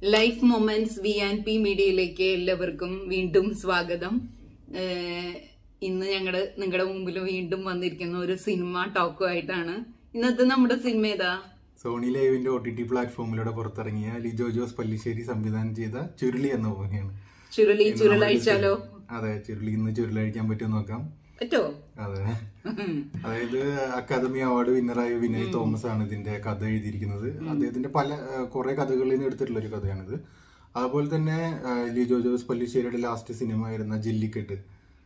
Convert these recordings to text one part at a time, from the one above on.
Life moments VP മീഡിയയിലേക്ക് എല്ലാവർക്കും വീണ്ടും സ്വാഗതം. ഇന്ന് നിങ്ങളുടെ മുമ്പിൽ വീണ്ടും വന്നിരിക്കുന്ന ഒരു സിനിമ ടോക്കുമായിട്ടാണ്. ഇന്നത്തെ നമ്മുടെ സിനിമ ഏതാ? സോണി ലൈവിന്റെ OTT പ്ലാറ്റ്ഫോമിലൂടെ പുറത്തിറങ്ങിയ ലിജോ ജോസ് പല്ലിശ്ശേരി സംവിധാനം ചെയ്ത ചുരുളി എന്ന മൂവിയാണ്. ചുരുളഴിച്ചാലോ? അതെ, ചുരുളി ഇന്ന് ചുരുളഴിക്കാൻ പറ്റുമോ നോക്കാം. പറ്റോ? അതെ, അതായത് അക്കാദമി അവാർഡ് വിന്നറായ വിനയ് തോമസ് ആണ് ഇതിന്റെ കഥ എഴുതിയിരിക്കുന്നത്. അദ്ദേഹത്തിന്റെ കുറെ കഥകളിൽ നിന്ന് എടുത്തിട്ടുള്ള ഒരു കഥയാണിത്. അതുപോലെ തന്നെ ലിജോ ജോസ് പല്ലിശ്ശേരിയുടെ ലാസ്റ്റ് സിനിമ ആയിരുന്ന ജല്ലിക്കെട്ട്,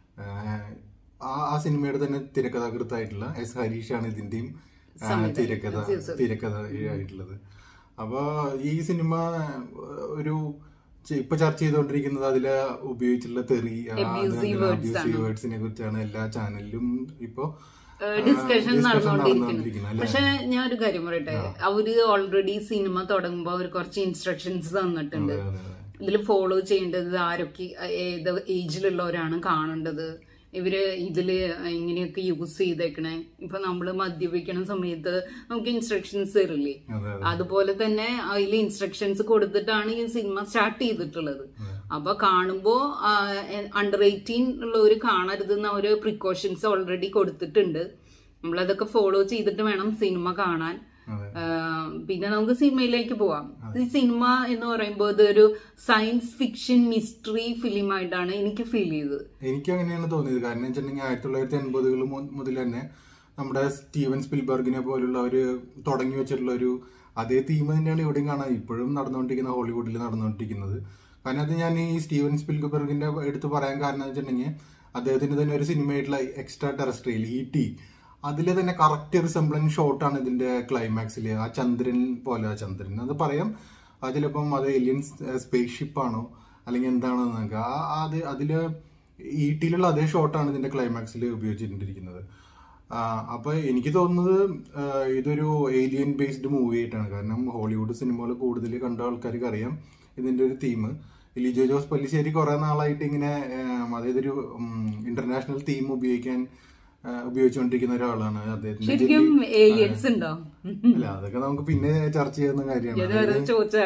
ആ സിനിമയുടെ തന്നെ തിരക്കഥാകൃത്തായിട്ടുള്ള ഹരീഷ് ആണ് ഇതിന്റെയും തിരക്കഥ ആയിട്ടുള്ളത്. അപ്പൊ ഈ സിനിമ ഇപ്പൊ ചർച്ച ചെയ്തുകൊണ്ടിരിക്കുന്നത് അതില് ഉപയോഗിച്ചിട്ടുള്ള തെറി, അബ്യൂസീവ് വേർഡ്സിനെ കുറിച്ചാണ്. എല്ലാ ചാനലിലും ഇപ്പൊ ഡിസ്കഷൻ നടന്നുകൊണ്ടിരിക്കുന്നത്. പക്ഷെ ഞാൻ ഒരു കാര്യം പറയട്ടെ, അവര് ഓൾറെഡി സിനിമ തുടങ്ങുമ്പോ അവർ കുറച്ച് ഇൻസ്ട്രക്ഷൻസ് തന്നിട്ടുണ്ട്. ഇതിൽ ഫോളോ ചെയ്യേണ്ടത് ആരൊക്കെ, ഏത് ഏജിലുള്ളവരാണ് കാണേണ്ടത്, ഇവര് ഇതില് ഇങ്ങനെയൊക്കെ യൂസ് ചെയ്തേക്കണേ. ഇപ്പൊ നമ്മള് മദ്യപിക്കണ സമയത്ത് നമുക്ക് ഇൻസ്ട്രക്ഷൻസ് തരില്ലേ, അതുപോലെ തന്നെ അതിൽ ഇൻസ്ട്രക്ഷൻസ് കൊടുത്തിട്ടാണ് ഈ സിനിമ സ്റ്റാർട്ട് ചെയ്തിട്ടുള്ളത്. അപ്പൊ കാണുമ്പോ അണ്ടർ 18 ഉള്ളവര് കാണരുതെന്ന് അവര് പ്രിക്കോഷൻസ് ഓൾറെഡി കൊടുത്തിട്ടുണ്ട്. നമ്മളതൊക്കെ ഫോളോ ചെയ്തിട്ട് വേണം സിനിമ കാണാൻ. പിന്നെ നമുക്ക് സിനിമയിലേക്ക് പോവാം. ഈ സിനിമ എന്ന് പറയുമ്പോൾ ഇതൊരു സയൻസ് ഫിക്ഷൻ മിസ്റ്ററി ഫിലിം ആയിട്ടാണ് എനിക്ക് ഫീൽ ചെയ്തത്. എനിക്ക് അങ്ങനെയാണ് തോന്നിയത്. കാരണം വെച്ചിട്ടുണ്ടെങ്കിൽ 1980 മുതൽ തന്നെ നമ്മുടെ സ്റ്റീവൻ സ്പിൽബർഗിനെ പോലുള്ളവര് തുടങ്ങി വെച്ചിട്ടുള്ള ഒരു അതേ തീം തന്നെയാണ് ഇവിടെയും കാണാൻ ഇപ്പോഴും നടന്നുകൊണ്ടിരിക്കുന്ന, ഹോളിവുഡിൽ നടന്നുകൊണ്ടിരിക്കുന്നത്. കാരണം അത് ഞാൻ ഈ സ്റ്റീവൻ സ്പിൽബർഗിന്റെ എടുത്ത് പറയാൻ കാരണം വെച്ചിട്ടുണ്ടെങ്കിൽ അദ്ദേഹത്തിന് തന്നെ ഒരു സിനിമയായിട്ടുള്ള എക്സ്ട്രാ ടെറസ്ട്രിയൽ ET, അതിലെ തന്നെ കറക്റ്റ് റിസംബ്ലൻസ് ഷോട്ടാണ് ഇതിന്റെ ക്ലൈമാക്സില്. ആ ചന്ദ്രൻ പോലെ, ചന്ദ്രൻ അത് പറയാം, അതിലിപ്പം അത് ഏലിയൻ സ്പേസ് ഷിപ്പ് ആണോ അല്ലെങ്കിൽ എന്താണോ നമുക്ക് അതില് ETയിലുള്ള അതേ ഷോട്ടാണ് ഇതിന്റെ ക്ലൈമാക്സിൽ ഉപയോഗിച്ചിട്ടിരിക്കുന്നത്. അപ്പൊ എനിക്ക് തോന്നുന്നത് ഇതൊരു ഏലിയൻ ബേസ്ഡ് മൂവി ആയിട്ടാണ്. കാരണം ഹോളിവുഡ് സിനിമകൾ കൂടുതൽ കണ്ട ആൾക്കാർക്ക് അറിയാം ഇതിന്റെ ഒരു തീം. ലിജോ ജോസ് പല്ലിശ്ശേരി കുറെ നാളായിട്ട് ഇങ്ങനെ അതായത് ഒരു ഇന്റർനാഷണൽ തീം ഉപയോഗിച്ചുകൊണ്ടിരിക്കുന്ന ഒരാളാണ്. അദ്ദേഹത്തിന്റെ അല്ല, അതൊക്കെ നമുക്ക് പിന്നെ ചർച്ച ചെയ്യുന്ന കാര്യമാണ്.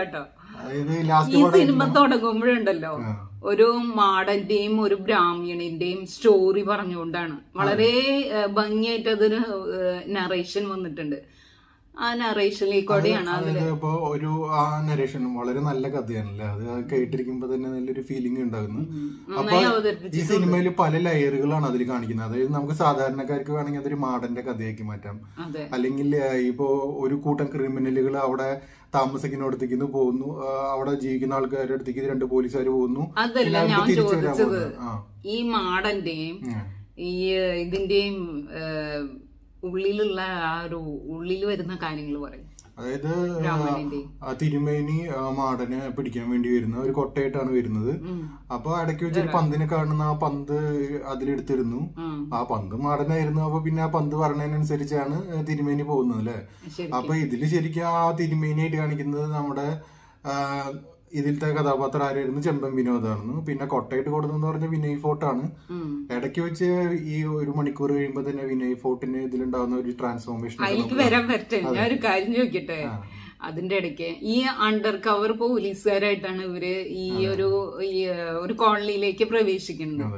ഈ സിനിമ തുടങ്ങുമ്പോഴുണ്ടല്ലോ ഒരു മാടന്റെയും ഒരു ബ്രാഹ്മണന്റെയും സ്റ്റോറി പറഞ്ഞുകൊണ്ടാണ് വളരെ ഭംഗിയായിട്ട് അതൊരു നറേഷൻ വന്നിട്ടുണ്ട്. ആ നറേഷനിലേക്കൂടെയാണ് ഇപ്പൊ ഒരു നറേഷൻ വളരെ നല്ല കഥയാണല്ലേ, അത് കേട്ടിരിക്കുമ്പോ തന്നെ നല്ലൊരു ഫീലിംഗ് ഉണ്ടാകുന്നു. അപ്പൊ ഈ സിനിമയിൽ പല ലെയറുകളാണ് അതിൽ കാണിക്കുന്നത്. അതായത് നമുക്ക് സാധാരണക്കാർക്ക് വേണമെങ്കിൽ അതൊരു മാടന്റെ കഥയാക്കി മാറ്റാം, അല്ലെങ്കിൽ ഇപ്പോ ഒരു കൂട്ടം ക്രിമിനലുകൾ അവിടെ താമസിക്കുന്നിടത്തേക്ക് പോകുന്നു, അവിടെ ജീവിക്കുന്ന ആൾക്കാരുടെ അടുത്തേക്ക് 2 പോലീസുകാർ പോകുന്നു. അതല്ല ഞാൻ ചോദിച്ചത്, ഈ മാടന്റെയും ഈ ഇതിന്റെയും ഉള്ളിലുള്ള ആ ഒരു ഉള്ളിൽ വരുന്ന കാര്യങ്ങൾ പറയും. അതായത് തിരുമേനി മാടനെ പിടിക്കാൻ വേണ്ടി വരുന്ന ഒരു കൊട്ടയായിട്ടാണ് വരുന്നത്. അപ്പൊ ഇടയ്ക്ക് വെച്ചൊരു പന്തിനെ കാണുന്ന, ആ പന്ത് അതിലെടുത്തിരുന്നു, ആ പന്ത് മാടനായിരുന്നു. അപ്പൊ പിന്നെ ആ പന്ത് പറഞ്ഞതിനനുസരിച്ചാണ് തിരുമേനി പോകുന്നത് അല്ലെ. അപ്പൊ ഇതില് ശരിക്കും ആ തിരുമേനിയായിട്ട് കാണിക്കുന്നത് നമ്മുടെ ഇതിലത്തെ കഥാപാത്രം ആരായിരുന്നു? ചെമ്പൻ വിനോദായിരുന്നു. പിന്നെ കൊട്ടയിട്ട് കൊടുത്തെന്ന് പറഞ്ഞ വിനയ് ഫോർട്ടാണ്. ഇടയ്ക്ക് വെച്ച് ഈ 1 മണിക്കൂർ കഴിയുമ്പോ തന്നെ വിനയ് ഫോർട്ടിന് ഇതിലുണ്ടാവുന്ന ഒരു ട്രാൻസ്ഫോർമേഷൻ. അതിലേക്ക് വരാൻ പറ്റേ, ഞാൻ ഒരു കാര്യം ചോദിക്കട്ടെ. അതിന്റെ ഇടയ്ക്ക് ഈ അണ്ടർ കവർ പോലീസുകാരായിട്ടാണ് ഇവര് ഈ ഒരു കോളനിയിലേക്ക് പ്രവേശിക്കുന്നത്,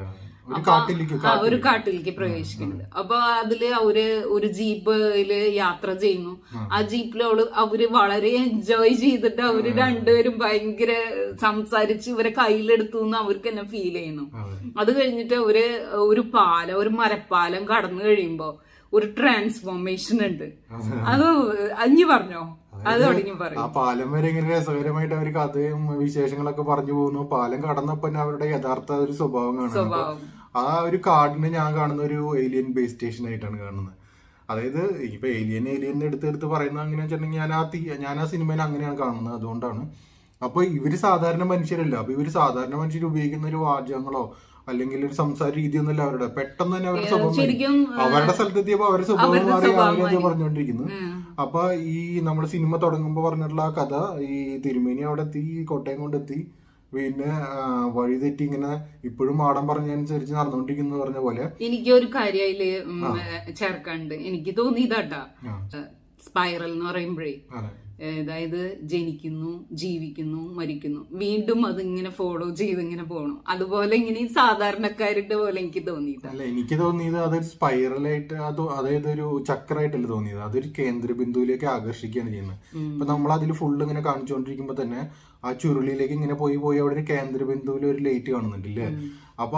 ഒരു കാട്ടിലേക്ക് പ്രവേശിക്കുന്നത്. അപ്പൊ അതില് ഒരു ജീപ്പില് യാത്ര ചെയ്യുന്നു. ആ ജീപ്പിൽ അവര് വളരെ എൻജോയ് ചെയ്തിട്ട് അവര് രണ്ടുപേരും ഭയങ്കര സംസാരിച്ച് ഇവരെ കയ്യിലെടുത്തു എന്ന് അവർക്ക് തന്നെ ഫീൽ ചെയ്യുന്നു. അത് കഴിഞ്ഞിട്ട് ഒരു മരപ്പാലം കടന്നു കഴിയുമ്പോ ഒരു ട്രാൻസ്ഫോർമേഷൻ ഉണ്ട്. അത് അഞ്ഞു പറഞ്ഞോ, അത് തുടങ്ങി പറയും. ആ പാലം വരെ ഇങ്ങനെ രസകരമായിട്ട് അവർ കഥയും വിശേഷങ്ങളൊക്കെ പറഞ്ഞു പോകുന്നു. പാലം കടന്നപ്പോ അവരുടെ യഥാർത്ഥ ഒരു സ്വഭാവം കാണുന്നു. ആ ഒരു കാടിനെ ഞാൻ കാണുന്ന ഒരു ഏലിയൻ ബേസ് സ്റ്റേഷൻ ആയിട്ടാണ് കാണുന്നത്. അതായത് ഇപ്പൊ ഏലിയൻ എടുത്ത് പറയുന്നത് അങ്ങനെ വെച്ചിട്ടുണ്ടെങ്കിൽ ഞാൻ ആ സിനിമയിൽ അങ്ങനെയാണ് കാണുന്നത്. അതുകൊണ്ടാണ്. അപ്പൊ ഇവര് സാധാരണ മനുഷ്യരല്ല. അപ്പൊ ഇവര് സാധാരണ മനുഷ്യർ ഉപയോഗിക്കുന്ന ഒരു വാചകങ്ങളോ അല്ലെങ്കിൽ ഒരു സംസാര രീതിയൊന്നുമല്ല അവരുടെ. പെട്ടെന്ന് തന്നെ അവരുടെ സ്വഭാവം, അവരുടെ സ്ഥലത്തെത്തിയപ്പോ അവരുടെ സ്വഭാവം മാറി അവരത് പറഞ്ഞുകൊണ്ടിരിക്കുന്നു. അപ്പൊ ഈ നമ്മുടെ സിനിമ തുടങ്ങുമ്പോ പറഞ്ഞിട്ടുള്ള ആ കഥ, ഈ തിരുമേനി അവിടെ എത്തി, കോട്ടയം കൊണ്ടെത്തി, പിന്നെ വഴിതെറ്റി ഇങ്ങനെ ഇപ്പോഴും മാടൻ പറഞ്ഞനുസരിച്ച് നടന്നുകൊണ്ടിരിക്കുന്നു പറഞ്ഞ പോലെ. എനിക്ക് ഒരു കാര്യം ചേർക്കാണ്ട് എനിക്ക് തോന്നിയതാട്ടാ, സ്പൈറൽ എന്ന് പറയുമ്പോഴേ അതായത് ജനിക്കുന്നു, ജീവിക്കുന്നു, മരിക്കുന്നു, വീണ്ടും അതിങ്ങനെ ഫോളോ ചെയ്ത് ഇങ്ങനെ പോകണം. അതുപോലെ ഇങ്ങനെ സാധാരണക്കാരുടെ പോലെ എനിക്ക് തോന്നിയിട്ടുണ്ട്. അല്ല, എനിക്ക് തോന്നിയത് അതൊരു സ്പൈറലായിട്ട്, അതായത് ഒരു ചക്രമായിട്ടല്ല തോന്നിയത്, അതൊരു കേന്ദ്ര ബിന്ദുവിലേക്ക് ആകർഷിക്കുകയാണ് ചെയ്യുന്നത്. ഇപ്പൊ നമ്മൾ അതിൽ ഫുള്ള് ഇങ്ങനെ കാണിച്ചുകൊണ്ടിരിക്കുമ്പോ തന്നെ ആ ചുരുളിയിലേക്ക് ഇങ്ങനെ പോയി അവിടെ ഒരു കേന്ദ്ര ബിന്ദുവിൽ ഒരു ലൈറ്റ് കാണുന്നുണ്ടല്ലേ. അപ്പൊ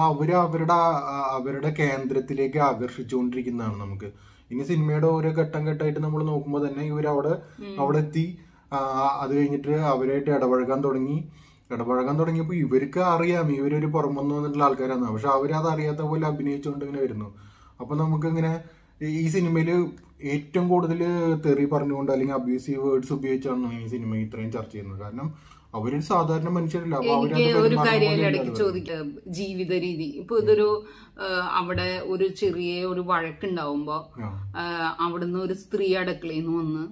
അവരുടെ കേന്ദ്രത്തിലേക്ക് ആകർഷിച്ചുകൊണ്ടിരിക്കുന്നതാണ് നമുക്ക്. ഇനി സിനിമയുടെ ഓരോ ഘട്ടമായിട്ട് നമ്മൾ നോക്കുമ്പോൾ തന്നെ ഇവരവിടെ എത്തി. അത് കഴിഞ്ഞിട്ട് അവരായിട്ട് ഇടപഴകാൻ തുടങ്ങിയപ്പോ ഇവർക്ക് അറിയാം ഇവരൊരു പുറമെന്ന് വന്നിട്ടുള്ള ആൾക്കാരാണ്. പക്ഷെ അവരത് അറിയാത്ത പോലെ അഭിനയിച്ചുകൊണ്ട് ഇങ്ങനെ വരുന്നു. അപ്പൊ നമുക്കിങ്ങനെ ഈ സിനിമയിൽ ഏറ്റവും കൂടുതൽ തെറി പറഞ്ഞുകൊണ്ട് അല്ലെങ്കിൽ അബ്യൂസീവ് വേർഡ്സ് ഉപയോഗിച്ചാണ് ഈ സിനിമ ഇത്രയും ചർച്ച ചെയ്യുന്നത്. കാരണം അവരൊരു സാധാരണ മനുഷ്യരല്ല. എനിക്ക് ഒരു കാര്യം ഇടയ്ക്ക് ചോദിക്കാം, ജീവിത രീതി. ഇപ്പൊ ഇതൊരു അവിടെ ഒരു ചെറിയ ഒരു വഴക്കുണ്ടാവുമ്പോ അവിടുന്ന് ഒരു സ്ത്രീ അടുക്കളയിൽ നിന്ന് വന്ന്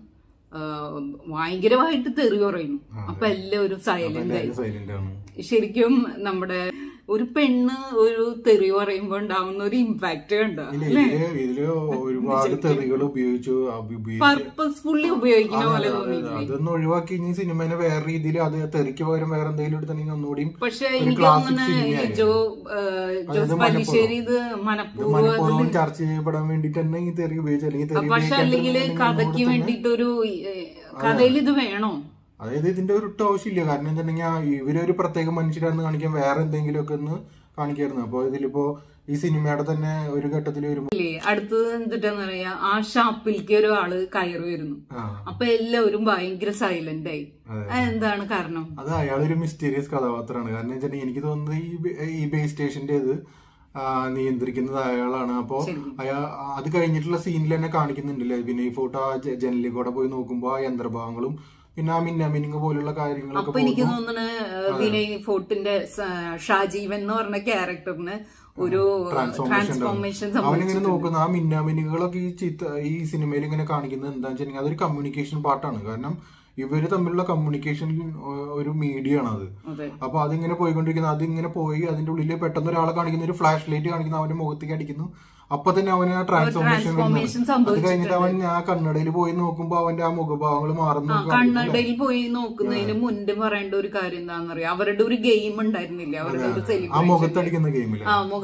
ഭയങ്കരമായിട്ട് തെറി പറയുന്നു. അപ്പൊ എല്ലാവരും സൈലന്റ് ആയി. ശരിക്കും നമ്മുടെ ഒരു പെണ്ണ് ഒരു തെറി പറയുമ്പോ ഉണ്ടാവുന്ന ഒരു ഇമ്പാക്ട് കണ്ടോ? ഇതില് ഒരുപാട് തെറികൾ ഉപയോഗിച്ചു, പർപ്പസ്ഫുള്ളി ഉപയോഗിക്കുന്ന പോലെ തോന്നി. അതൊന്നും ഒഴിവാക്കി ഇനി സിനിമനെ വേറെ രീതിയിൽ അത് തെറിക്ക് പകരം വേറെ എന്തെങ്കിലും എടുത്തെങ്കിൽ ഒന്നുകൂടി. പക്ഷെ എനിക്ക് തോന്നുന്നു ലിജോ ജോസ് പല്ലിശ്ശേരി ഇത് മനഃപൂർവ്വം ചർച്ച ചെയ്യപ്പെടാൻ വേണ്ടിട്ട് തന്നെ ഈ തെറി ഉപയോഗിച്ചു. അല്ലെങ്കിൽ പക്ഷെ അല്ലെങ്കിൽ കഥയ്ക്ക് വേണ്ടിട്ടൊരു കഥയിൽ ഇത് വേണോ? അതായത് ഇതിന്റെ ഒരു ആവശ്യമില്ല. കാരണം എന്താണെന്നുണ്ടെങ്കിൽ ഇവരൊരു പ്രത്യേക മനുഷ്യരാണെന്ന് കാണിക്കാൻ വേറെ എന്തെങ്കിലും ഒക്കെ ഒന്ന് കാണിക്കായിരുന്നു. അപ്പൊ ഇതിലിപ്പോ ഈ സിനിമയുടെ തന്നെ ഒരു ഘട്ടത്തിൽ വരുമ്പോ അടുത്തത് എന്തിട്ടാന്ന് പറയാ, ആ ഷാപ്പിലേക്ക് ഒരാള് കയറി വരുന്നു. അപ്പൊ എല്ലാവരും ഭയങ്കര സൈലന്റ് ആയി. എന്താണ് കാരണം? അത് അയാളൊരു മിസ്റ്റീരിയസ് കഥാപാത്രമാണ്. കാരണം വെച്ചിട്ടുണ്ടെങ്കിൽ എനിക്ക് തോന്നുന്നത് ഈ ബേസ് സ്റ്റേഷന്റെ ഇത് നിയന്ത്രിക്കുന്നത് അയാളാണ്. അപ്പൊ അത് കഴിഞ്ഞിട്ടുള്ള സീനിൽ തന്നെ കാണിക്കുന്നുണ്ടല്ലേ, വിനയ് ഫോർട്ട് ആ ജനലിൽ കൂടെ പോയി നോക്കുമ്പോ ആ യന്ത്രഭാഗങ്ങളും പിന്നെ ആ മിന്നിങ് പോലുള്ള കാര്യങ്ങളൊക്കെ. അപ്പൊ എനിക്ക് തോന്നുന്നു വിനയ് ഫോർട്ടിന്റെ ഷാജീവൻ എന്ന് പറഞ്ഞ ക്യാരക്ടറിന് ഒരു ട്രാൻസ്ഫോർമേഷൻ അവനിങ്ങനെ നോക്കുന്ന ആ മിന്നാമിനുകളൊക്കെ ഈ സിനിമയിൽ ഇങ്ങനെ കാണിക്കുന്നത് എന്താണെന്ന് വെച്ചിട്ടുണ്ടെങ്കിൽ അതൊരു കമ്മ്യൂണിക്കേഷൻ പാർട്ടാണ്. കാരണം ഇവര് തമ്മിലുള്ള കമ്മ്യൂണിക്കേഷൻ ഒരു മീഡിയ ആണ് അത്. അപ്പൊ അതിങ്ങനെ പോയിക്കൊണ്ടിരിക്കുന്നത്, അതിങ്ങനെ പോയി അതിന്റെ ഉള്ളിൽ പെട്ടെന്ന് ഒരാളെ കാണിക്കുന്ന ഒരു ഫ്ലാഷ് ലൈറ്റ് കാണിക്കുന്ന അവന്റെ മുഖത്തേക്ക് അടിക്കുന്നു. അപ്പൊ തന്നെ അവന് ആ ട്രാൻസ്ഫോർമേഷൻ അത് കഴിഞ്ഞിട്ട് അവൻ ആ കണ്ണടയിൽ പോയി നോക്കുമ്പോ അവന്റെ ആ മുഖഭാവങ്ങൾ മാറുന്നു. കണ്ണടയിൽ പോയി നോക്കുന്നതിന് മുൻപ് പറയേണ്ട ഒരു കാര്യം എന്താണെന്ന് അറിയാം, അവരുടെ ഒരു ഗെയിം ഉണ്ടായിരുന്നില്ല, അവരുടെ ഒരു ആ മുഖത്തടിക്കുന്ന ഗെയിമില്.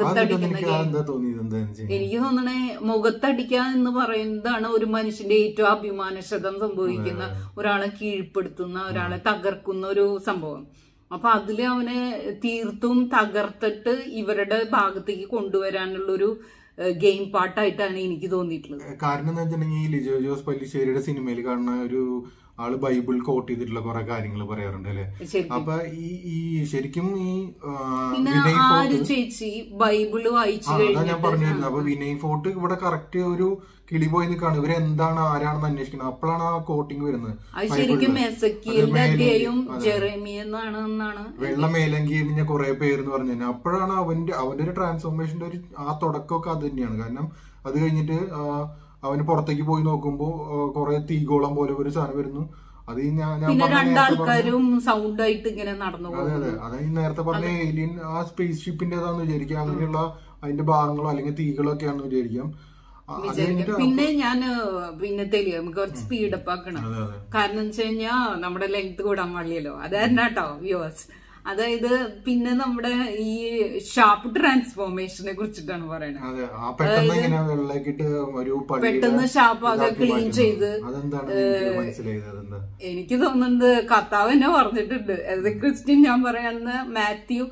എനിക്ക് തോന്നണേ മുഖത്തടിക്കുക എന്ന് പറയുന്നതാണ് ഒരു മനുഷ്യന്റെ ഏറ്റവും അഭിമാനക്ഷതം സംഭവിക്കുന്ന, ഒരാളെ കീഴ്പ്പെടുത്തുന്ന, ഒരാളെ തകർക്കുന്ന ഒരു സംഭവം. അപ്പൊ അതില് അവന് തീർത്തും തകർത്തിട്ട് ഇവരുടെ ഭാഗത്തേക്ക് കൊണ്ടുവരാനുള്ളൊരു ഗെയിം പാർട്ടായിട്ടാണ് എനിക്ക് തോന്നിയിട്ടുള്ളത്. കാരണം എന്താ വെച്ചിട്ടുണ്ടെങ്കിൽ ലിജോ ജോസ് പല്ലിശ്ശേരിയുടെ സിനിമയിൽ കാണുന്ന ഒരു ആള് ബൈബിൾ കോട്ട് ചെയ്തിട്ടുള്ള കുറെ കാര്യങ്ങൾ പറയാറുണ്ട് അല്ലെ. അപ്പൊ ഈ ശരിക്കും ഈ ചേച്ചി ബൈബിള് വായിച്ചു ഞാൻ പറഞ്ഞിരുന്നു. അപ്പൊ വിനയ് ഫോർട്ട് ഇവിടെ കറക്റ്റ് ഒരു കിളി പോയി നിൽക്കാണ്, ഇവരെന്താണ് ആരാണെന്ന് അന്വേഷിക്കുന്നത്. അപ്പോഴാണ് ആ കോട്ടിങ് വരുന്നത്. വെള്ള മേലങ്കി കഴിഞ്ഞ കുറെ പേരെന്ന് പറഞ്ഞു തന്നെ അപ്പോഴാണ് അവന്റെ ഒരു ട്രാൻസ്ഫോർമേഷന്റെ ഒരു ആ തുടക്കമൊക്കെ അത് തന്നെയാണ്. കാരണം അത് കഴിഞ്ഞിട്ട് അവന് പുറത്തേക്ക് പോയി നോക്കുമ്പോ കുറെ തീഗോളം പോലെ ഒരു സാധനം വരുന്നു. അത് രണ്ടാൾക്കാരും സൗണ്ട് ആയിട്ട് ഇങ്ങനെ നടന്നു. അതെ അതെ, അതായത് നേരത്തെ പറഞ്ഞ ഏലിയൻ ആ സ്പേസ് ഷിപ്പിന്റേതാന്ന് വിചാരിക്കാം. അങ്ങനെയുള്ള അതിന്റെ ഭാഗങ്ങളോ അല്ലെങ്കിൽ തീകളോ ഒക്കെയാണെന്ന് വിചാരിക്കാം. പിന്നെ ഞാൻ കുറച്ച് സ്പീഡപ്പ് ആക്കണം. കാരണം വെച്ച് കഴിഞ്ഞാ നമ്മുടെ ലെങ്ത് കൂടാൻ പാടില്ലല്ലോ. അത് തന്നെ കേട്ടോ വ്യൂവേഴ്സ്. അതായത് പിന്നെ നമ്മുടെ ഈ ഷാർപ്പ് ട്രാൻസ്ഫോർമേഷനെ കുറിച്ചിട്ടാണ് പറയുന്നത്. പെട്ടെന്ന് ഷാർപ്പ് ആകെ ക്ലീൻ ചെയ്ത്. എനിക്ക് തോന്നുന്നത് കർത്താവ് എന്നെ പറഞ്ഞിട്ടുണ്ട്. ആസ് എ ക്രിസ്ത്യൻ ഞാൻ പറയുന്ന മാത്യു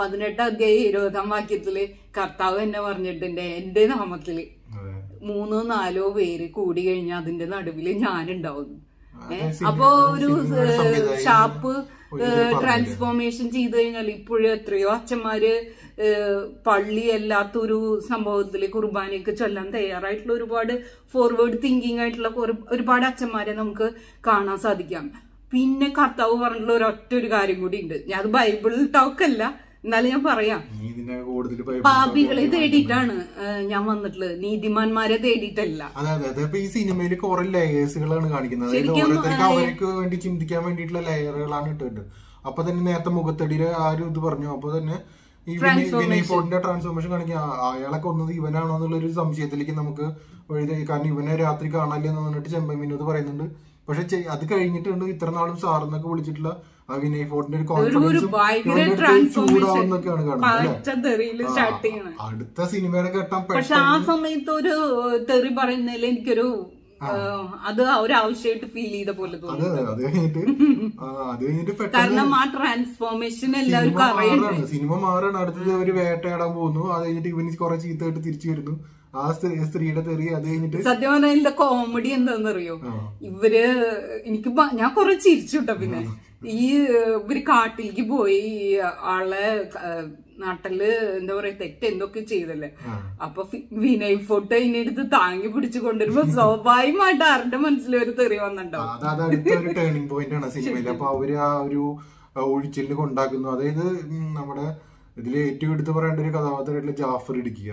18:20 കർത്താവ് എന്നെ പറഞ്ഞിട്ടുണ്ട്, എന്റെ നാമത്തില് 3-4 പേര് കൂടി കഴിഞ്ഞാൽ അതിന്റെ നടുവില് ഞാനുണ്ടാവുന്നു. അപ്പോ ഒരു ഷാർപ്പ് ട്രാൻസ്ഫോർമേഷൻ ചെയ്തു കഴിഞ്ഞാൽ ഇപ്പോഴും എത്രയോ അച്ഛന്മാര് പള്ളി അല്ലാത്തൊരു സംഭവത്തില് കുർബാനയൊക്കെ ചൊല്ലാൻ തയ്യാറായിട്ടുള്ള ഒരുപാട് ഫോർവേഡ് തിങ്കിങ് ആയിട്ടുള്ള ഒരുപാട് അച്ഛന്മാരെ നമുക്ക് കാണാൻ സാധിക്കാം. പിന്നെ കർത്താവ് പറഞ്ഞിട്ടുള്ള ഒരൊറ്റ ഒരു കാര്യം കൂടി ഉണ്ട്. ഞാൻ അത് ബൈബിൾ ടോക്കല്ല, എന്നാലും ഞാൻ പറയാം. പാപികളെ തേടിയിട്ടാണ് ഞാൻ വന്നിട്ടുള്ളത്, നീതിമാന്മാരെ തേടിയിട്ടല്ല. അതെ, ഈ സിനിമയിൽ കുറെ ലെയേഴ്സുകളാണ് കാണിക്കുന്നത്. ഓരോരുത്തർക്ക് അവർക്ക് വേണ്ടി ചിന്തിക്കാൻ വേണ്ടിയിട്ടുള്ള ലെയറുകളാണ് ഇട്ടിട്ട്. അപ്പൊ തന്നെ നേരത്തെ മുഖത്തടിയില് ആരും ഇത് പറഞ്ഞു. അപ്പൊ തന്നെ ഈ വിനയ് ഫോർട്ടിന്റെ ട്രാൻസ്ഫോർമേഷൻ കാണിക്കുക. അയാളെ കൊന്നത് ഇവനാണോ എന്നുള്ളൊരു സംശയത്തിലേക്ക് നമുക്ക് വഴുതി. കാരണം ഇവനെ രാത്രി കാണാനില്ലെന്ന് പറഞ്ഞിട്ട് ചെമ്പൻ വിനോദ് പറയുന്നുണ്ട്. പക്ഷെ അത് കഴിഞ്ഞിട്ടുണ്ട് ഇത്ര നാളും സാറെന്നൊക്കെ വിളിച്ചിട്ടുള്ള ആ വിനയ് ഫോർട്ടിന്റെ ഒരു ചൂടാവുന്നൊക്കെയാണ് കാണുന്നത്. അടുത്ത സിനിമയുടെ ഘട്ടം പക്ഷെ ആ സമയത്ത് ഒരു തെറി പറയുന്നതിൽ എനിക്കൊരു അത് ഒരാവശ്യമായിട്ട് ഫീൽ ചെയ്ത പോലെ തോന്നി. അത് കഴിഞ്ഞിട്ട് കാരണം ആ ട്രാൻസ്ഫോർമേഷൻ എല്ലാവർക്കും അറിയാം. സിനിമ മാറാണ്. അടുത്തത് ഒരു വേട്ടയാടാൻ പോകുന്നു. അത് കഴിഞ്ഞിട്ട് ഇവന് കുറെ ചീത്തമായിട്ട് തിരിച്ചു വരുന്നു. ആ സ്ത്രീയുടെ തെറി. അത് കഴിഞ്ഞിട്ട് സത്യം പറഞ്ഞാൽ ഇതിന്റെ കോമഡി എന്താണെന്നറിയോ, എനിക്ക് ഞാൻ കുറെ ചിരിച്ചുട്ടോ. പിന്നെ ഇവര് കാട്ടിലേക്ക് പോയി ആളെ നാട്ടില് എന്താ പറയാ എന്തൊക്കെ ചെയ്തല്ലേ. അപ്പൊ വിനയ് ഫോർട്ട് അതിനെടുത്ത് താങ്ങി പിടിച്ചു കൊണ്ടുവരുമ്പോ സ്വാഭാവികമായിട്ട് ആരുടെ മനസ്സിൽ ഒരു തെറി വന്നിട്ടുണ്ടാവും. അത് അടുത്തൊരു ടേണിംഗ് പോയിന്റ് ആണ് സിനിമയിൽ. അപ്പൊ അവര് ആ ഒരു ഒഴിച്ചിലിന് കൊണ്ടാക്കുന്നു. അതായത് നമ്മുടെ ഇതില് ഏറ്റവും എടുത്ത് പറയേണ്ട ഒരു കഥാപാത്രമായിട്ടുള്ള ജാഫർ ഇടുക്കി.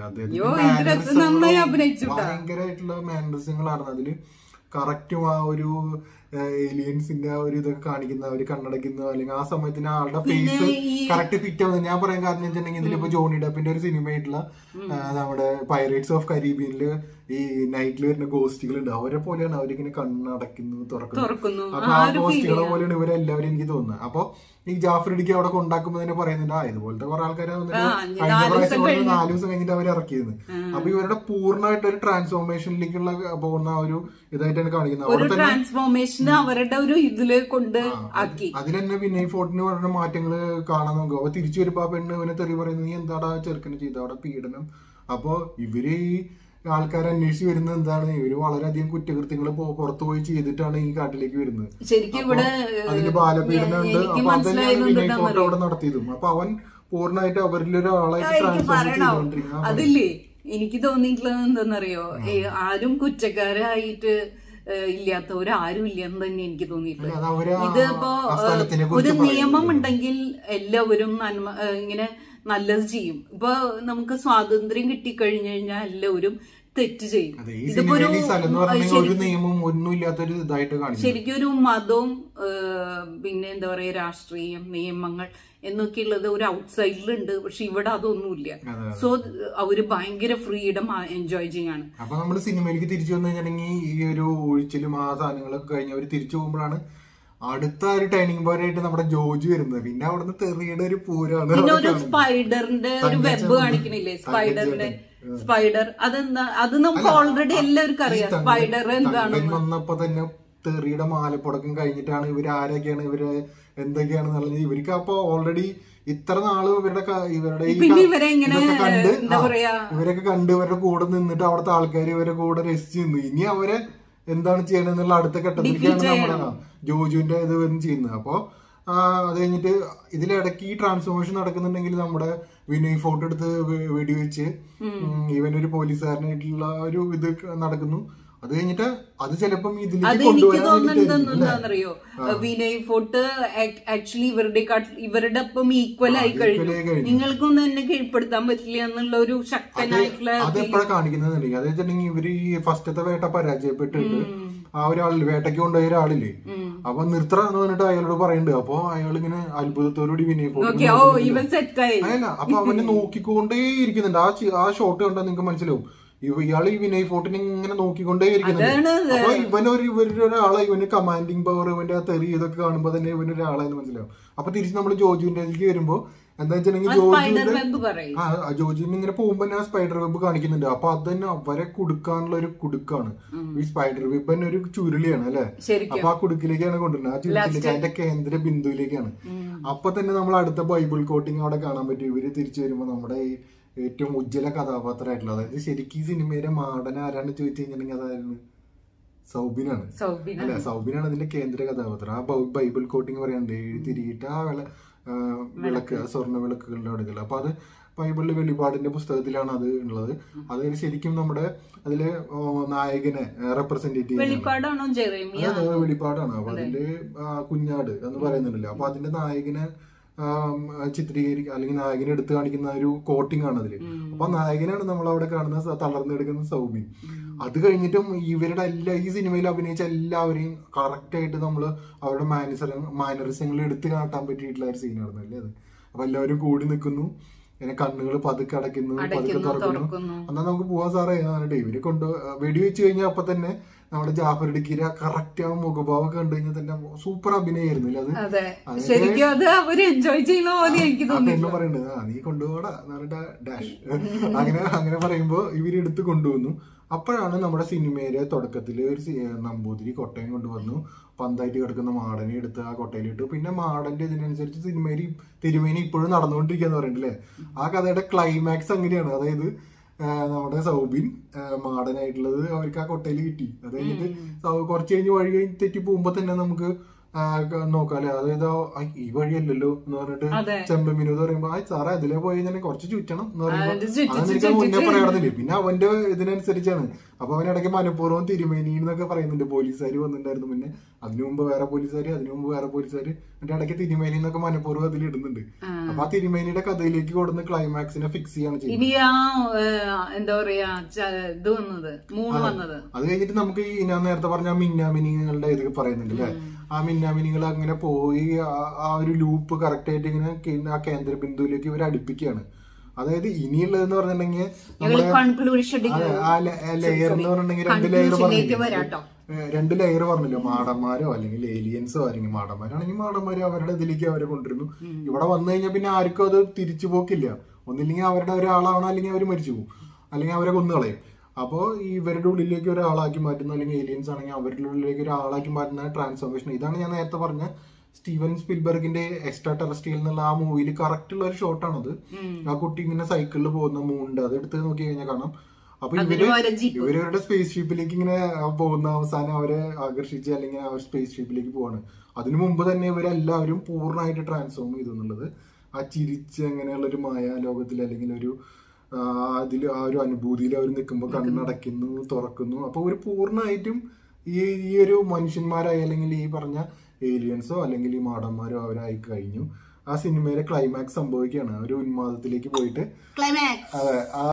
ഭയങ്കരമായിട്ടുള്ള മാനറിസങ്ങളാണ് അതില്. കറക്റ്റും ആ ഒരു ഏലിയൻസിന്റെ ആ ഒരു ഇതൊക്കെ കാണിക്കുന്ന, അവര് കണ്ണടയ്ക്കുന്ന, അല്ലെങ്കിൽ ആ സമയത്തിന് ആളുടെ ഫേസ് കറക്റ്റ് ഫിറ്റ് ആവുന്നത്. ഞാൻ പറയാൻ കാരണം വെച്ചിട്ടുണ്ടെങ്കിൽ ഇതിലിപ്പോ ജോണി ഡെപ്പിന്റെ ഒരു സിനിമയായിട്ടുള്ള നമ്മുടെ പൈറേറ്റ്സ് ഓഫ് കരീബിയനില് ഈ നൈറ്റിൽ വരുന്ന ഗോസ്റ്റുകൾ ഉണ്ട്. അവരെ പോലെയാണ് അവരിങ്ങനെ കണ്ണടയ്ക്കുന്നു, തുറക്കുന്നു. അപ്പൊ ആ ഗോസ്റ്റുകളെ പോലെയാണ് ഇവരെല്ലാവരും എനിക്ക് തോന്നുന്നത്. അപ്പൊ ഈ ജാഫർ ഇടുക്കി അവിടെ കൊണ്ടാക്കുമ്പോ തന്നെ പറയുന്നുണ്ട് ഇതുപോലത്തെ കുറെ ആൾക്കാരെ കഴിഞ്ഞ പ്രാവശ്യം 4 ദിവസം കഴിഞ്ഞിട്ട് അവർ ഇറക്കിയത്. അപ്പൊ ഇവരുടെ പൂർണ്ണമായിട്ട് ഒരു ട്രാൻസ്ഫോർമേഷനിലേക്കുള്ള പോകുന്ന ഒരു ഇതായിട്ടാണ് കാണിക്കുന്നത്. ട്രാൻസ്ഫോർമേഷൻ അവരുടെ ഒരു ഇതില് കൊണ്ട് ആക്കി. അതിൽ തന്നെ വിനയ് ഫോർട്ടിന് പറഞ്ഞ മാറ്റങ്ങള് കാണാൻ നോക്കുക. അപ്പൊ തിരിച്ചു വരുമ്പോ ആ പെണ്ണ് ഇവനെ തെറി പറയുന്നത്, നീ എന്താടാ ചെറുക്കനെ ചെയ്ത അവിടെ പീഡനം. അപ്പൊ ഇവര് ഈ ആൾക്കാരെ അന്വേഷിച്ച് വരുന്നത് എന്താണ്, ഇവര് വളരെയധികം കുറ്റകൃത്യങ്ങൾ പുറത്തു പോയി ചെയ്തിട്ടാണ് ഈ കാട്ടിലേക്ക് വരുന്നത്. ശരിക്കും ഇവിടെ അതിന്റെ ബാലപീഡനം ഉണ്ട്. അപ്പൊ അതന്നെയാണ് വിനയ് ഫോർട്ട് അവിടെ നടത്തിയതും. അപ്പൊ അവൻ പൂർണ്ണമായിട്ട് അവരിലൊരാളായിട്ട് ട്രാൻസ്ഫോം ചെയ്തുകൊണ്ടിരിക്കുന്നത്. അതില്ലേ എനിക്ക് തോന്നിയിട്ടുള്ളത് എന്താണെന്നറിയോ, ആരും കുറ്റക്കാരായിട്ട് ഇല്ലാത്തവരാരും ഇല്ലെന്ന് തന്നെ എനിക്ക് തോന്നിയിട്ടുള്ളത്. ഇതിപ്പോ ഒരു നിയമം ഉണ്ടെങ്കിൽ എല്ലാവരും ഇങ്ങനെ നല്ലത് ചെയ്യും. ഇപ്പൊ നമുക്ക് സ്വാതന്ത്ര്യം കിട്ടിക്കഴിഞ്ഞു കഴിഞ്ഞാൽ എല്ലാവരും തെറ്റ് ചെയ്യും. ഇതിപ്പോ ശരിക്കും ഒരു മതവും പിന്നെ എന്താ പറയാ രാഷ്ട്രീയം, നിയമങ്ങൾ എന്നൊക്കെയുള്ളത് ഒരു ഔട്ട്സൈഡിലുണ്ട്. പക്ഷെ ഇവിടെ അതൊന്നുമില്ല. സോ അവര് ഭയങ്കര ഫ്രീഡം എൻജോയ് ചെയ്യാണ്. അപ്പൊ നമ്മള് സിനിമയിലേക്ക് തിരിച്ചു വന്നു കഴിഞ്ഞാൽ ഈ ഒരു ഒഴിച്ചിലും ആ സാധനങ്ങളൊക്കെ കഴിഞ്ഞ് അവര് തിരിച്ചു പോകുമ്പോഴാണ് അടുത്ത ഒരു ടേണിംഗ് പോയിന്റ് ആയിട്ട് നമ്മുടെ ജോജി വരുന്നത്. പിന്നെ അവിടുന്ന് തെറിയുടെ ഒരു പൂരാണ്. പിന്നെ ഒരു സ്പൈഡറിന്റെ ഒരു വെബ് കാണിക്കണില്ലേ, സ്പൈഡർ അതെന്താ, അത് നമുക്ക് ഓൾറെഡി എല്ലാവർക്കും അറിയാം സ്പൈഡർ എന്താണെന്ന്. വന്നപ്പോ തന്നെ തെറിയുടെ മാലപ്പടക്കം കഴിഞ്ഞിട്ടാണ് ഇവര് ആരൊക്കെയാണ്, ഇവര് എന്തൊക്കെയാണെന്നുള്ളത് ഇവർക്ക് അപ്പൊ ഓൾറെഡി ഇത്ര നാള് ഇവരൊക്കെ കണ്ട് ഇവരുടെ കൂടെ നിന്നിട്ട് അവിടുത്തെ ആൾക്കാർ ഇവരുടെ കൂടെ രസിച്ചു നിന്നു. ഇനി അവരെ എന്താണ് ചെയ്യണമെന്നുള്ള അടുത്ത ഘട്ടത്തിലേക്കാണ് നമ്മുടെ ജോജുവിന്റെ ഇത് ചെയ്യുന്നത്. അപ്പൊ അത് കഴിഞ്ഞിട്ട് ഇതിലിടയ്ക്ക് ഈ ട്രാൻസ്ഫോർമേഷൻ നടക്കുന്നുണ്ടെങ്കിൽ നമ്മുടെ വിനയ് ഫോർട്ട് എടുത്ത് വെടിവെച്ച് ഇവനൊരു പോലീസുകാരനായിട്ടുള്ള ഒരു ഇത് നടക്കുന്നു. അത് കഴിഞ്ഞിട്ട് അത് ചിലപ്പം ഇതിലേക്ക് കൊണ്ടുവരാറിയോ, വിനയ് ഫോർട്ട് ആക്ച്വലി ഇവരുടെ ഒപ്പം ഈക്വൽ ആയി കഴിഞ്ഞു, നിങ്ങൾക്കൊന്നും എന്നെ കീഴ്പ്പെടുത്താൻ പറ്റില്ല എന്നുള്ള ഒരു ശക്തനായിട്ടുള്ള അതെപ്പോഴാണ് കാണിക്കുന്നുണ്ടെങ്കിൽ അത് വെച്ചിട്ടുണ്ടെങ്കിൽ ഇവര് ഈ ഫസ്റ്റത്തെ വേട്ട പരാജയപ്പെട്ടിട്ട് ആ ഒരാളില് വേട്ടയ്ക്ക് കൊണ്ടുപോയ ഒരാളില്ലേ, അപ്പൊ നിർത്തണമെന്ന് പറഞ്ഞിട്ട് അയാളോട് പറയുന്നുണ്ട്. അപ്പൊ അയാൾ ഇങ്ങനെ അത്ഭുതത്തോടുകൂടി വിനയ് ഫോർട്ട് അല്ല അപ്പൊ അവനെ നോക്കിക്കൊണ്ടേ ഇരിക്കുന്നുണ്ട്. ആ ഷോട്ട് കണ്ടാൽ നിങ്ങൾക്ക് മനസ്സിലാവും ഇയാൾ ഈ വിനയ് ഫോർട്ടിനെ ഇങ്ങനെ നോക്കിക്കൊണ്ടേ ഇരിക്കുന്നുണ്ട്. അപ്പൊ ഇവരൊരാളെ, ഇവന് കമാൻഡിങ് പവർ, ഇവന്റെ തെറി ഇതൊക്കെ കാണുമ്പോ തന്നെ ഇവനൊരാളാന്ന് മനസ്സിലാവും. അപ്പൊ തിരിച്ച് നമ്മൾ ജോജുവിന്റെ വരുമ്പോ എന്താ വെച്ചിട്ടുണ്ടെങ്കിൽ ജോജുവിന് ഇങ്ങനെ പോകുമ്പോ തന്നെ സ്പൈഡർ വെബ് കാണിക്കുന്നുണ്ട്. അപ്പൊ അത് തന്നെ അവരെ കുടുക്കാനുള്ള ഒരു കുടുക്കാണ്. ഈ സ്പൈഡർ വെബ് തന്നെ ഒരു ചുരുളിയാണ് അല്ലെ. അപ്പൊ ആ കുടുക്കിലേക്കാണ് കൊണ്ടുവരുന്നത്. ആ ചുരുളിലേക്ക് അതിന്റെ കേന്ദ്ര ബിന്ദുവിലേക്കാണ്. അപ്പൊ തന്നെ നമ്മൾ അടുത്ത ബൈബിൾ കോട്ടിങ് അവിടെ കാണാൻ പറ്റും. ഇവര് തിരിച്ചു വരുമ്പോ നമ്മുടെ ഏറ്റവും ഉജ്ജ്വല കഥാപാത്രമായിട്ടുള്ള, അതായത് ശരിക്കും ഈ സിനിമയിലെ മാടന ആരാണ് ചോദിച്ചു കഴിഞ്ഞിട്ടുണ്ടെങ്കിൽ അതായിരുന്നു സൗബിനാണ് അല്ലെ. സൗബിനാണ് അതിന്റെ കേന്ദ്ര കഥാപാത്രം. ആ ബൈബിൾ കോട്ടിങ് പറയാണ്ട് തിരിയിട്ട് ആ വിളക്ക്, സ്വർണ്ണ വിളക്കുകളുടെ അടുക്കൽ. അപ്പൊ അത് ബൈബിളിലെ വെളിപാടിന്റെ പുസ്തകത്തിലാണ് അത് ഉള്ളത്. അത് ശരിക്കും നമ്മുടെ അതില് നായകനെ റെപ്രസെന്റേറ്റ് ചെയ്യുന്നത് വെളിപാടാണ്. അപ്പൊ അതിന്റെ കുഞ്ഞാട് എന്ന് പറയുന്നുണ്ടല്ലോ. അപ്പൊ അതിന്റെ നായകനെ ചിത്രീകരിക്കുക അല്ലെങ്കിൽ നായകനെ എടുത്ത് കാണിക്കുന്ന ഒരു കോട്ടിംഗ് ആണ് അതില്. അപ്പൊ നായകനാണ് നമ്മൾ അവിടെ കാണുന്ന തളർന്നെടുക്കുന്ന സൗബിൻ. അത് കഴിഞ്ഞിട്ടും ഇവരുടെ ഈ സിനിമയിൽ അഭിനയിച്ച എല്ലാവരെയും കറക്റ്റ് ആയിട്ട് നമ്മള് അവരുടെ മാനറിസങ്ങൾ എടുത്ത് കാട്ടാൻ പറ്റിയിട്ടുള്ള ഒരു സീനായിരുന്നു അല്ലേ അത്. അപ്പൊ എല്ലാവരും കൂടി നിൽക്കുന്നു, ഇങ്ങനെ കണ്ണുകൾ പതുക്കെ അടയ്ക്കുന്നു, പതുക്കെ തുറക്കുന്നു. എന്നാൽ നമുക്ക് പോവാൻ സാറേ പറഞ്ഞിട്ട് ഇവരെ കൊണ്ട് വെടിവെച്ച് കഴിഞ്ഞാൽ അപ്പൊ തന്നെ നമ്മുടെ ജാഫർ ഇടുക്കിയുടെ കറക്റ്റ് ആ മുഖഭാവം കണ്ടു കഴിഞ്ഞാൽ തന്നെ സൂപ്പർ അഭിനയായിരുന്നു അത്. എന്നെ പറയുന്നത് നീ കൊണ്ടുപോടാ എന്ന് പറഞ്ഞിട്ട് ഡാഷ് അങ്ങനെ പറയുമ്പോ ഇവരെടുത്ത് കൊണ്ടുവന്നു. അപ്പോഴാണ് നമ്മുടെ സിനിമയിലെ തുടക്കത്തില് ഒരു നമ്പൂതിരി കൊട്ടയം കൊണ്ടുവന്നു, പന്തായിട്ട് കിടക്കുന്ന മാടനെ എടുത്ത് ആ കൊട്ടയിലിട്ടു. പിന്നെ മാടന്റെ ഇതിനനുസരിച്ച് തിരുമേനി ഇപ്പോഴും നടന്നുകൊണ്ടിരിക്കാന്ന് പറയണ്ടല്ലേ. ആ കഥയുടെ ക്ലൈമാക്സ് അങ്ങനെയാണ്. അതായത് നമ്മുടെ സൗബിൻ മാടനായിട്ടുള്ളത് അവർക്ക് ആ കൊട്ടയിൽ കിട്ടി. അത് കഴിഞ്ഞിട്ട് കുറച്ച് കഴിഞ്ഞ് വഴി കഴിഞ്ഞ് തെറ്റി പോകുമ്പോ തന്നെ നമുക്ക് നോക്കാല്ലേ, അതായത് ഈ വഴിയല്ലല്ലോ എന്ന് പറഞ്ഞിട്ട് ചെമ്പൻ വിനോദ് പറയുമ്പോ സാറേ അതിലേ പോയി കഴിഞ്ഞാൽ കുറച്ച് ചുറ്റണം എന്ന് പറയുമ്പോ അതെനിക്ക് മുന്നേ പറയാറുന്നില്ലേ. പിന്നെ അവന്റെ ഇതിനനുസരിച്ചാണ്. അപ്പൊ അവനിടയ്ക്ക് മനഃപൂർവ്വം തിരുമേനി എന്നൊക്കെ പറയുന്നുണ്ട്. പോലീസുകാർ വന്നിട്ടുണ്ടായിരുന്നു, പിന്നെ അതിനു മുമ്പ് വേറെ പോലീസുകാർ, അതിനു മുമ്പ് വേറെ പോലീസുകാർ, എന്നിട്ട് ഇടയ്ക്ക് തിരുമേനി എന്നൊക്കെ മനഃപൂർവ്വം അതിൽ ഇടുന്നുണ്ട്. അപ്പൊ ആ തിരുമേനിയുടെ കഥയിലേക്ക് കൊടുന്ന് ക്ലൈമാക്സിനെ ഫിക്സ് ചെയ്യാണ് ചെയ്യുന്നത്. എന്താ പറയാ അത് കഴിഞ്ഞിട്ട് നമുക്ക് ഞാൻ നേരത്തെ പറഞ്ഞ മിന്നാമിനിങ്ങളുടെ ഇത് പറയുന്നുണ്ട് അല്ലെ. ആ മിന്നാമിനികൾ അങ്ങനെ പോയി ആ ഒരു ലൂപ്പ് കറക്റ്റ് ആയിട്ട് ഇങ്ങനെ ആ കേന്ദ്ര ബിന്ദുവിലേക്ക് ഇവർ അടുപ്പിക്കുകയാണ്. അതായത് ഇനിയുള്ളതെന്ന് പറഞ്ഞിട്ടുണ്ടെങ്കിൽ ലെയർ എന്ന് പറഞ്ഞിട്ടുണ്ടെങ്കിൽ രണ്ട് ലെയർ പറഞ്ഞില്ല. മാടന്മാരോ അല്ലെങ്കിൽ ഏലിയൻസോ അല്ലെങ്കിൽ മാടന്മാരാണെങ്കിൽ മാടന്മാരോ അവരുടെ ഇതിലേക്ക് അവരെ കൊണ്ടുവരുന്നു. ഇവിടെ വന്നു കഴിഞ്ഞാൽ പിന്നെ ആർക്കും അത് തിരിച്ചു പോക്കില്ല. ഒന്നില്ലെങ്കിൽ അവരുടെ ഒരാളാവണം, അല്ലെങ്കിൽ അവർ മരിച്ചു പോകും, അല്ലെങ്കിൽ അവരെ കൊന്നുകളയും. അപ്പോൾ ഇവരുടെ ഉള്ളിലേക്ക് ഒരാളാക്കി മാറ്റുന്നു, അല്ലെങ്കിൽ ഏലിയൻസ് ആണെങ്കിൽ അവരുടെ ഉള്ളിലേക്ക് ഒരാളാക്കി മാറ്റുന്ന ട്രാൻസ്ഫോർമേഷൻ. ഇതാണ് ഞാൻ നേരത്തെ പറഞ്ഞ സ്റ്റീവൻ സ്പിൽബർഗിന്റെ എക്സ്ട്രാ ടെറസ്ട്രിയൽ എന്നുള്ള ആ മൂവിയിൽ കറക്റ്റ് ഉള്ള ഒരു ഷോട്ടാണത്. ആ കുട്ടി ഇങ്ങനെ സൈക്കിളിൽ പോകുന്ന മൂണ്ട് അത് എടുത്ത് നോക്കി കഴിഞ്ഞാൽ കാണാം. അപ്പൊ ഇവരവരുടെ സ്പേസ് ഷിപ്പിലേക്ക് ഇങ്ങനെ പോകുന്ന അവസാനം അവരെ ആകർഷിച്ച് അല്ലെങ്കിൽ ആ സ്പേസ് ഷിപ്പിലേക്ക് പോവാണ്. അതിനു മുമ്പ് തന്നെ ഇവരെല്ലാവരും പൂർണ്ണമായിട്ട് ട്രാൻസ്ഫോം ചെയ്തു എന്നുള്ളത് ആ ചിരിച്ച് അങ്ങനെയുള്ള ഒരു മായാലോകത്തിൽ അല്ലെങ്കിൽ ഒരു അതിൽ ആ ഒരു അനുഭൂതിയിൽ അവർ നിൽക്കുമ്പോൾ കണ്ണടയ്ക്കുന്നു, തുറക്കുന്നു. അപ്പൊ ഒരു പൂർണ്ണമായിട്ടും ഈ ഒരു മനുഷ്യന്മാരായി അല്ലെങ്കിൽ ഈ പറഞ്ഞ ഏലിയൻസോ അല്ലെങ്കിൽ ഈ മാടന്മാരോ അവരായി കഴിഞ്ഞു. ആ സിനിമയിലെ ക്ലൈമാക്സ് സംഭവിക്കുകയാണ്. ഒരു ഉന്മാദത്തിലേക്ക് പോയിട്ട് അതെ